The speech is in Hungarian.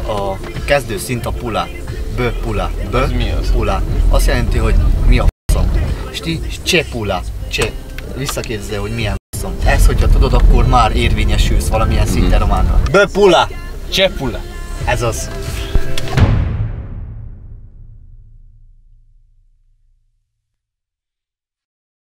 a kezdő szint a pula. Pula. Ez mi az? Pula. Azt jelenti, hogy mi a faszom. És ti cse pula. Cse. Visszakérdezze, hogy milyen faszom. Ez, hogyha tudod, akkor már érvényesülsz valamilyen szinten románra. Pula. Csepula. Ez az.